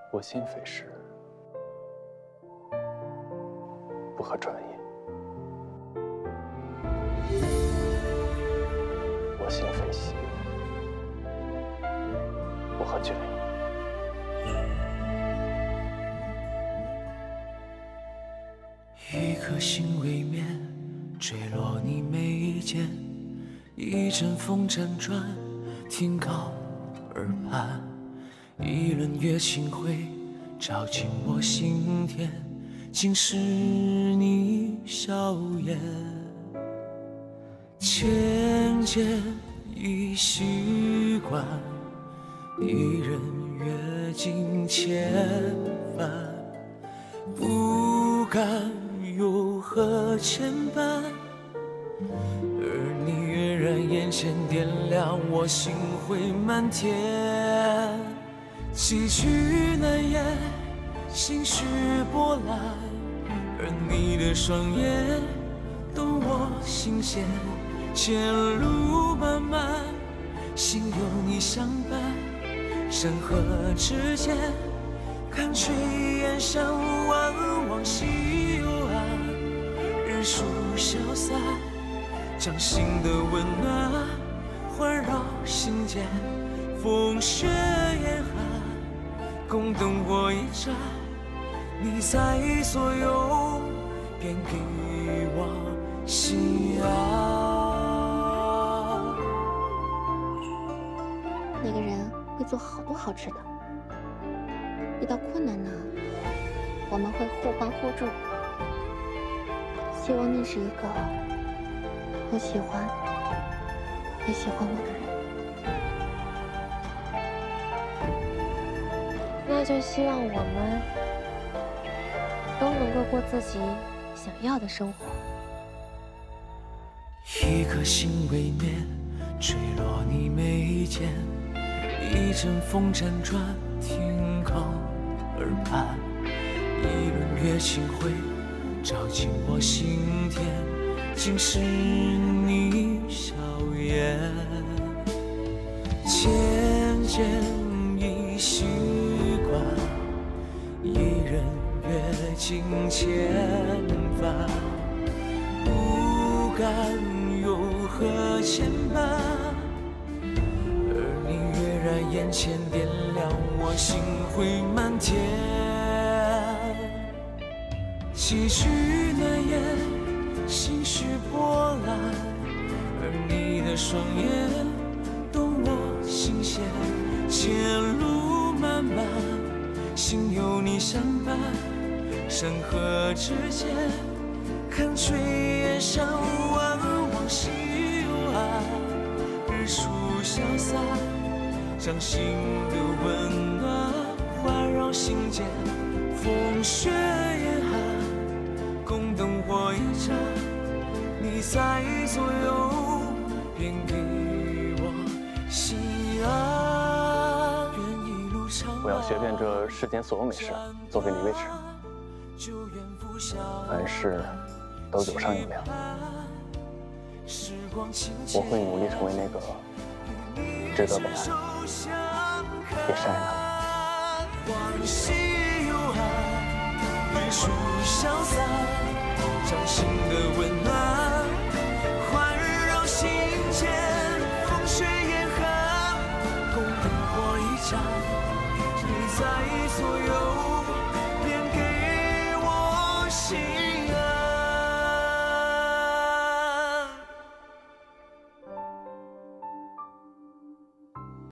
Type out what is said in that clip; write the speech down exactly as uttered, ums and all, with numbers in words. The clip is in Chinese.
我心扉时，不可转移；我心扉兮，不可久矣。 一颗心未眠，坠落你眉间，一阵风辗转，天高耳畔。一轮月清辉，照进我心田，竟是你笑颜。渐渐已习惯，一人阅尽千帆，不敢有何牵绊。而你跃然眼前，点亮我心灰满天。几句难言，心绪波澜，而你的双眼懂我心弦。前路漫漫，心有你相伴，山河之间，看炊烟上万往西幽暗，日出消散，掌心的温暖环绕心间，风雪严寒，共灯火一盏，你在左右，便给我心安。 那个人会做好多好吃的，遇到困难呢，我们会互帮互助。希望你是一个我喜欢也喜欢我的人。那就希望我们都能够过自己想要的生活。 一颗心未眠，坠落你眉间，一阵风辗转，天高耳畔。一轮月清辉，照进我心田，竟是你笑颜。渐渐已习惯，一人阅尽千帆，不敢有何牵绊。而你跃然眼前，点亮我心灰满天。几句难言，心绪波澜，而你的双眼懂我心弦。前路漫漫，心有你相伴，山河之间，看炊烟上万往西幽暗，日出消散，掌心的温暖环绕心间，风雪严寒，共灯火一盏，你在左右，便给我心安。 我要学遍这世间所有美食，做给李卫吃。凡事都有商有量，我会努力成为那个值得被爱也善良的。 日出消散，掌心的温暖环绕心间，风雪严寒，共灯火一盏，你在左右。